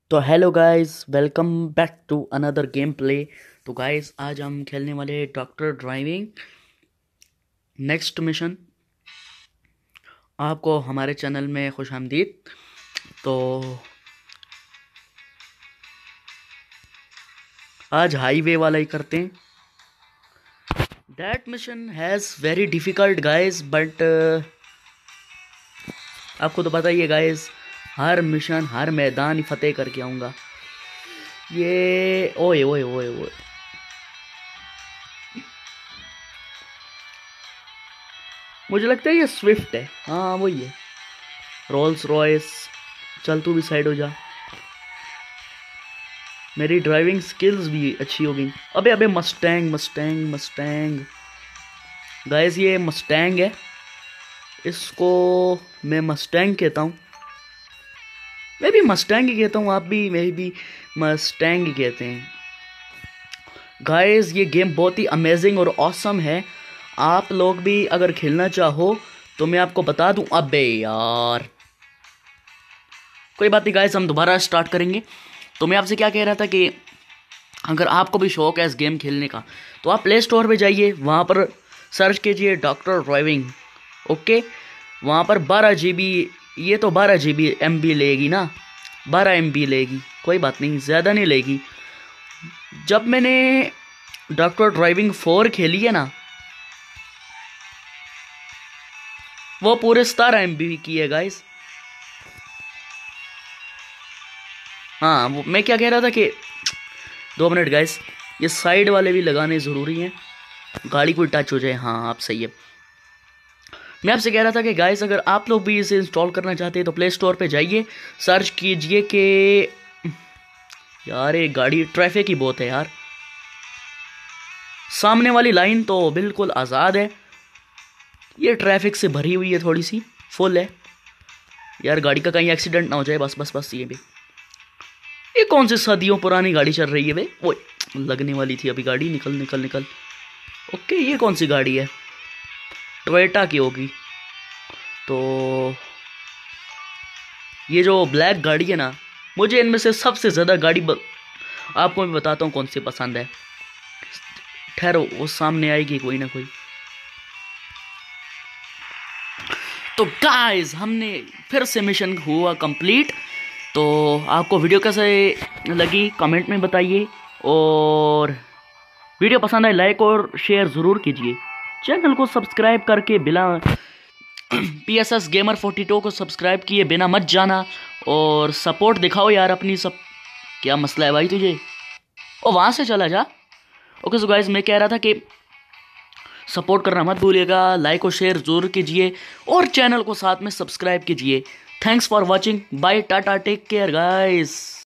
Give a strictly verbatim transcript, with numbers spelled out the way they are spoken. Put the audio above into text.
तो hello guys, welcome back to another game play. तो guys, आज हम खेलने वाले डॉक्टर ड्राइविंग नेक्स्ट मिशन। आपको हमारे चैनल में खुशामदीद। तो आज हाईवे वाला ही करते हैं। That mission has very difficult guys, but आपको तो पता ही है गाइस, हर मिशन हर मैदान ही फतेह करके आऊँगा। ये ओए ओए ओए ओए मुझे लगता है ये स्विफ्ट है। हाँ वही है, रोल्स रॉयस। चल तू भी साइड हो जा, मेरी ड्राइविंग स्किल्स भी अच्छी हो गई। अबे अबे मस्टैंग मस्टैंग मस्टैंग गाइस, ये मस्टैंग है, इसको मैं मस्टैंग कहता हूँ। मैं भी मस्टैंग ही कहता हूँ, आप भी मैं भी मस्टैंग ही कहते हैं। गाइस, ये गेम बहुत ही अमेजिंग और ऑसम है। आप लोग भी अगर खेलना चाहो तो मैं आपको बता दूं। अबे यार, कोई बात नहीं गाइस, हम दोबारा स्टार्ट करेंगे। तो मैं आपसे क्या कह रहा था कि अगर आपको भी शौक है इस गेम खेलने का तो आप प्ले स्टोर पे जाइए, वहाँ पर सर्च कीजिए डॉक्टर ड्राइविंग। ओके, वहाँ पर बारह जी बी, ये तो बारह जी बी एम बी लेगी ना, बारह एम बी लेगी, कोई बात नहीं, ज़्यादा नहीं लेगी। जब मैंने डॉक्टर ड्राइविंग फोर खेली है ना, वो पूरे सतारह एम बी की है गाइस। हाँ, वो मैं क्या कह रहा था कि दो मिनट गाइस, ये साइड वाले भी लगाने ज़रूरी हैं, गाड़ी कोई टच हो जाए। हाँ आप सही है। मैं आपसे कह रहा था कि गाइस, अगर आप लोग भी इसे इंस्टॉल करना चाहते हैं तो प्ले स्टोर पे जाइए, सर्च कीजिए कि यार ये गाड़ी ट्रैफिक ही बहुत है यार। सामने वाली लाइन तो बिल्कुल आज़ाद है, ये ट्रैफिक से भरी हुई है, थोड़ी सी फुल है यार। गाड़ी का कहीं एक्सीडेंट ना हो जाए, बस बस बस। ये भी ये कौन सी सदियों पुरानी गाड़ी चल रही है बे? वो लगने वाली थी अभी गाड़ी। निकल निकल निकल। ओके, ये कौन सी गाड़ी है? टोयोटा की होगी। तो ये जो ब्लैक गाड़ी है ना, मुझे इनमें से सबसे ज़्यादा गाड़ी ब... आपको मैं बताता हूँ कौन सी पसंद है। ठहरो, वो सामने आएगी कोई ना कोई। तो गाइस, हमने फिर से मिशन हुआ कंप्लीट। तो आपको वीडियो कैसे लगी कमेंट में बताइए, और वीडियो पसंद आए लाइक और शेयर ज़रूर कीजिए। चैनल को सब्सक्राइब करके बिना P S S gamer forty two को सब्सक्राइब किए बिना मत जाना, और सपोर्ट दिखाओ यार अपनी। सब क्या मसला है भाई तुझे? ओ वहाँ से चला जा। ओके सो गाइस, मैं कह रहा था कि सपोर्ट करना मत भूलिएगा, लाइक और शेयर जरूर कीजिए, और चैनल को साथ में सब्सक्राइब कीजिए। Thanks for watching, bye, ta-ta, take care guys.